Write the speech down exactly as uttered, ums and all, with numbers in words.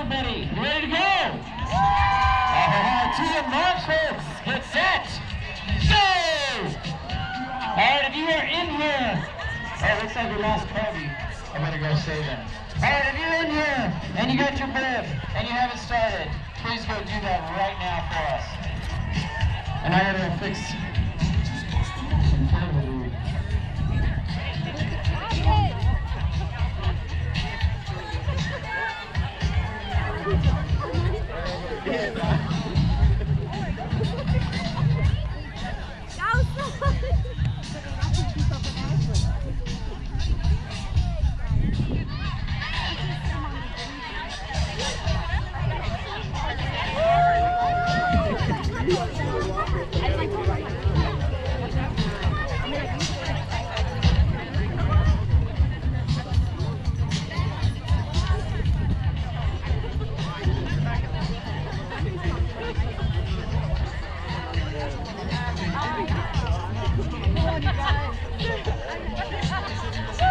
everybody. You ready to go? All right, to the march, folks. Get set. Go! All right, if you are in here, oh, it looks like we lost Kobe. I better go save him. All right, if you're in here and you got your bib and you haven't started, please go do that right now for us. And I gotta fix some cable. Oh, you guys.